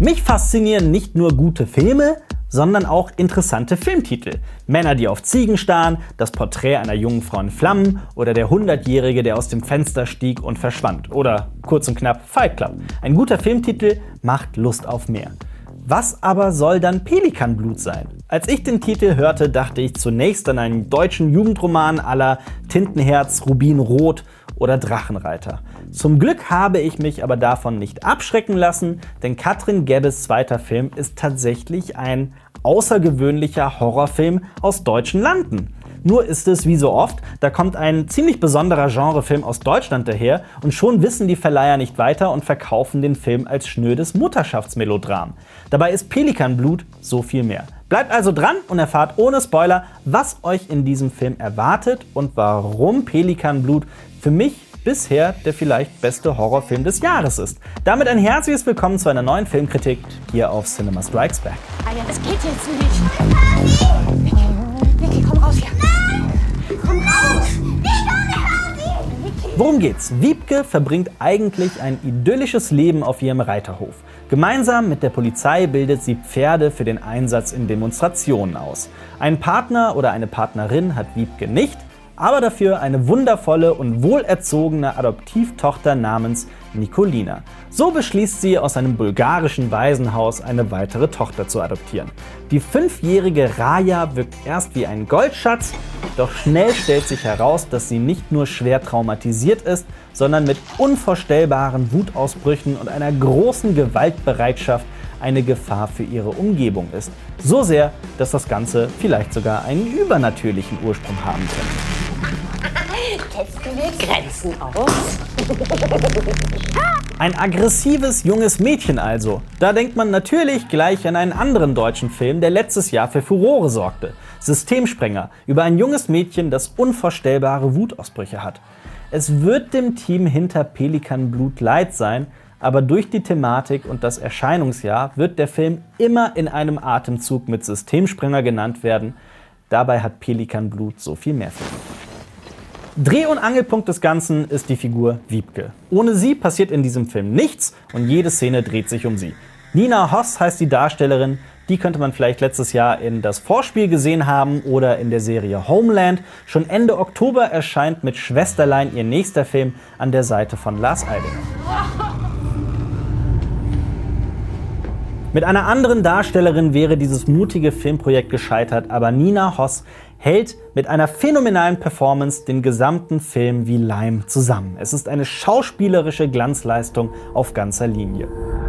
Mich faszinieren nicht nur gute Filme, sondern auch interessante Filmtitel. Männer, die auf Ziegen starren, das Porträt einer jungen Frau in Flammen oder der 100-Jährige, der aus dem Fenster stieg und verschwand. Oder kurz und knapp Fight Club. Ein guter Filmtitel macht Lust auf mehr. Was aber soll dann Pelikanblut sein? Als ich den Titel hörte, dachte ich zunächst an einen deutschen Jugendroman à la Tintenherz, Rubinrot oder Drachenreiter. Zum Glück habe ich mich aber davon nicht abschrecken lassen, denn Katrin Gebbes zweiter Film ist tatsächlich ein außergewöhnlicher Horrorfilm aus deutschen Landen. Nur ist es wie so oft, da kommt ein ziemlich besonderer Genrefilm aus Deutschland daher und schon wissen die Verleiher nicht weiter und verkaufen den Film als schnödes Mutterschaftsmelodram. Dabei ist Pelikanblut so viel mehr. Bleibt also dran und erfahrt ohne Spoiler, was euch in diesem Film erwartet und warum Pelikanblut für mich bisher der vielleicht beste Horrorfilm des Jahres ist. Damit ein herzliches Willkommen zu einer neuen Filmkritik hier auf Cinema Strikes Back. Das geht jetzt nicht. Niki, komm raus hier. Nein! Komm raus! Worum geht's? Wiebke verbringt eigentlich ein idyllisches Leben auf ihrem Reiterhof. Gemeinsam mit der Polizei bildet sie Pferde für den Einsatz in Demonstrationen aus. Einen Partner oder eine Partnerin hat Wiebke nicht, aber dafür eine wundervolle und wohlerzogene Adoptivtochter namens Nikolina. So beschließt sie, aus einem bulgarischen Waisenhaus eine weitere Tochter zu adoptieren. Die 5-jährige Raja wirkt erst wie ein Goldschatz, doch schnell stellt sich heraus, dass sie nicht nur schwer traumatisiert ist, sondern mit unvorstellbaren Wutausbrüchen und einer großen Gewaltbereitschaft eine Gefahr für ihre Umgebung ist. So sehr, dass das Ganze vielleicht sogar einen übernatürlichen Ursprung haben könnte. Testen wir Grenzen aus. Ein aggressives junges Mädchen also. Da denkt man natürlich gleich an einen anderen deutschen Film, der letztes Jahr für Furore sorgte. Systemsprenger, über ein junges Mädchen, das unvorstellbare Wutausbrüche hat. Es wird dem Team hinter Pelikanblut leid sein, aber durch die Thematik und das Erscheinungsjahr wird der Film immer in einem Atemzug mit Systemsprenger genannt werden. Dabei hat Pelikanblut so viel mehr für mich. Dreh- und Angelpunkt des Ganzen ist die Figur Wiebke. Ohne sie passiert in diesem Film nichts und jede Szene dreht sich um sie. Nina Hoss heißt die Darstellerin, die könnte man vielleicht letztes Jahr in Das Vorspiel gesehen haben oder in der Serie Homeland. Schon Ende Oktober erscheint mit Schwesterlein ihr nächster Film an der Seite von Lars Eidinger. Mit einer anderen Darstellerin wäre dieses mutige Filmprojekt gescheitert, aber Nina Hoss hält mit einer phänomenalen Performance den gesamten Film wie Leim zusammen. Es ist eine schauspielerische Glanzleistung auf ganzer Linie.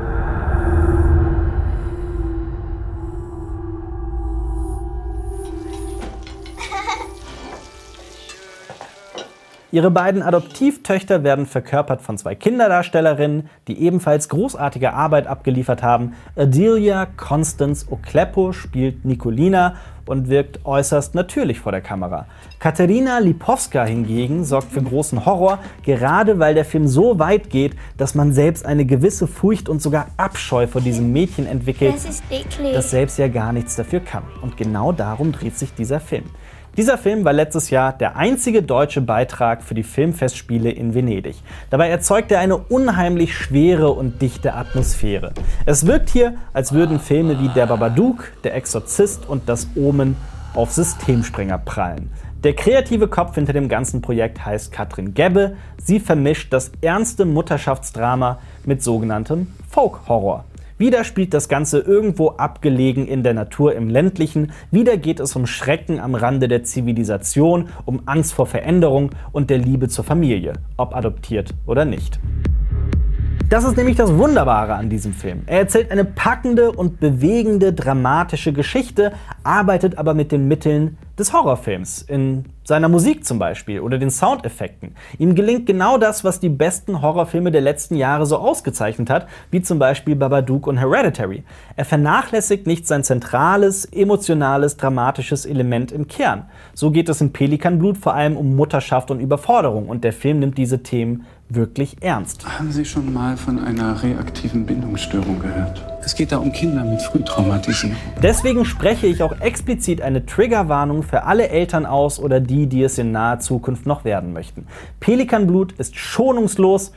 Ihre beiden Adoptivtöchter werden verkörpert von 2 Kinderdarstellerinnen, die ebenfalls großartige Arbeit abgeliefert haben. Adelia Constance Okleppo spielt Nikolina und wirkt äußerst natürlich vor der Kamera. Katerina Lipowska hingegen sorgt für großen Horror, gerade weil der Film so weit geht, dass man selbst eine gewisse Furcht und sogar Abscheu vor diesem Mädchen entwickelt, das selbst ja gar nichts dafür kann. Und genau darum dreht sich dieser Film. Dieser Film war letztes Jahr der einzige deutsche Beitrag für die Filmfestspiele in Venedig. Dabei erzeugt er eine unheimlich schwere und dichte Atmosphäre. Es wirkt hier, als würden Filme wie Der Babadook, Der Exorzist und Das Omen auf Systemsprenger prallen. Der kreative Kopf hinter dem ganzen Projekt heißt Katrin Gebbe. Sie vermischt das ernste Mutterschaftsdrama mit sogenanntem Folk-Horror. Wieder spielt das Ganze irgendwo abgelegen in der Natur im Ländlichen. Wieder geht es um Schrecken am Rande der Zivilisation, um Angst vor Veränderung und der Liebe zur Familie, ob adoptiert oder nicht. Das ist nämlich das Wunderbare an diesem Film. Er erzählt eine packende und bewegende, dramatische Geschichte, arbeitet aber mit den Mitteln des Horrorfilms, in seiner Musik zum Beispiel oder den Soundeffekten. Ihm gelingt genau das, was die besten Horrorfilme der letzten Jahre so ausgezeichnet hat, wie zum Beispiel Babadook und Hereditary. Er vernachlässigt nicht sein zentrales, emotionales, dramatisches Element im Kern. So geht es in Pelikanblut vor allem um Mutterschaft und Überforderung und der Film nimmt diese Themen wirklich ernst. Haben Sie schon mal von einer reaktiven Bindungsstörung gehört? Es geht da um Kinder mit Frühtraumatisierung. Deswegen spreche ich auch explizit eine Triggerwarnung für alle Eltern aus oder die, die es in naher Zukunft noch werden möchten. Pelikanblut ist schonungslos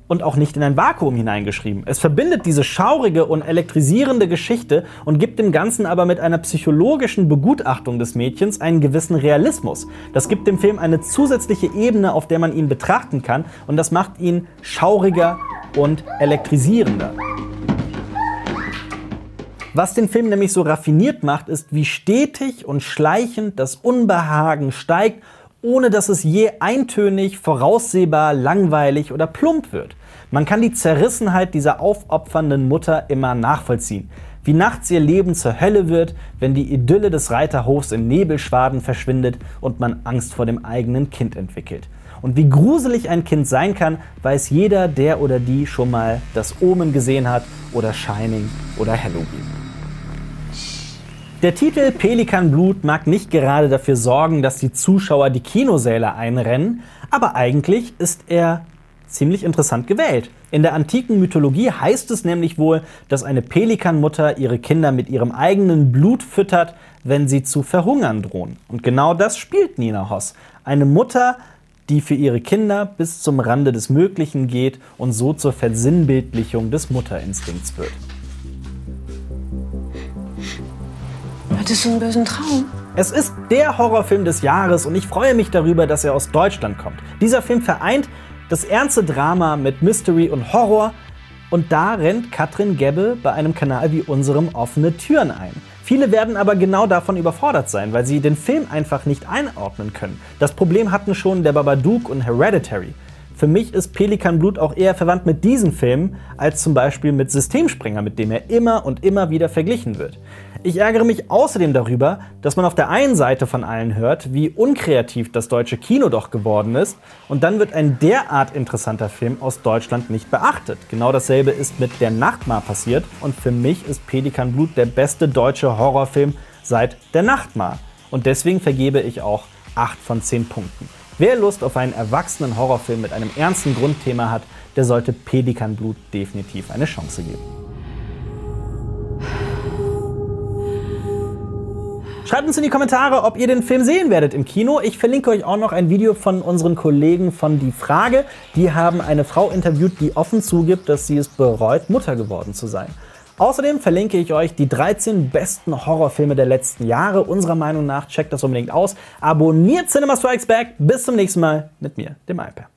und auch nicht in ein Vakuum hineingeschrieben. Es verbindet diese schaurige und elektrisierende Geschichte und gibt dem Ganzen aber mit einer psychologischen Begutachtung des Mädchens einen gewissen Realismus. Das gibt dem Film eine zusätzliche Ebene, auf der man ihn betrachten kann, und das macht ihn schauriger und elektrisierender. Was den Film nämlich so raffiniert macht, ist, wie stetig und schleichend das Unbehagen steigt, ohne dass es je eintönig, voraussehbar, langweilig oder plump wird. Man kann die Zerrissenheit dieser aufopfernden Mutter immer nachvollziehen. Wie nachts ihr Leben zur Hölle wird, wenn die Idylle des Reiterhofs in Nebelschwaden verschwindet und man Angst vor dem eigenen Kind entwickelt. Und wie gruselig ein Kind sein kann, weiß jeder, der oder die schon mal das Omen gesehen hat oder Shining oder Halloween. Der Titel Pelikanblut mag nicht gerade dafür sorgen, dass die Zuschauer die Kinosäle einrennen, aber eigentlich ist er ziemlich interessant gewählt. In der antiken Mythologie heißt es nämlich wohl, dass eine Pelikanmutter ihre Kinder mit ihrem eigenen Blut füttert, wenn sie zu verhungern drohen. Und genau das spielt Nina Hoss. Eine Mutter, die für ihre Kinder bis zum Rande des Möglichen geht und so zur Versinnbildlichung des Mutterinstinkts wird. Hattest du einen bösen Traum? Es ist der Horrorfilm des Jahres und ich freue mich darüber, dass er aus Deutschland kommt. Dieser Film vereint das ernste Drama mit Mystery und Horror, und da rennt Katrin Gebbe bei einem Kanal wie unserem offene Türen ein. Viele werden aber genau davon überfordert sein, weil sie den Film einfach nicht einordnen können. Das Problem hatten schon der Babadook und Hereditary. Für mich ist Pelikanblut auch eher verwandt mit diesen Filmen als zum Beispiel mit Systemsprenger, mit dem er immer und immer wieder verglichen wird. Ich ärgere mich außerdem darüber, dass man auf der einen Seite von allen hört, wie unkreativ das deutsche Kino doch geworden ist, und dann wird ein derart interessanter Film aus Deutschland nicht beachtet. Genau dasselbe ist mit Der Nachtmar passiert, und für mich ist Pelikanblut der beste deutsche Horrorfilm seit Der Nachtmar. Und deswegen vergebe ich auch 8 von 10 Punkten. Wer Lust auf einen erwachsenen Horrorfilm mit einem ernsten Grundthema hat, der sollte Pelikanblut definitiv eine Chance geben. Schreibt uns in die Kommentare, ob ihr den Film sehen werdet im Kino. Ich verlinke euch auch noch ein Video von unseren Kollegen von Die Frage. Die haben eine Frau interviewt, die offen zugibt, dass sie es bereut, Mutter geworden zu sein. Außerdem verlinke ich euch die 13 besten Horrorfilme der letzten Jahre. Unserer Meinung nach, checkt das unbedingt aus. Abonniert Cinema Strikes Back. Bis zum nächsten Mal mit mir, dem Alper.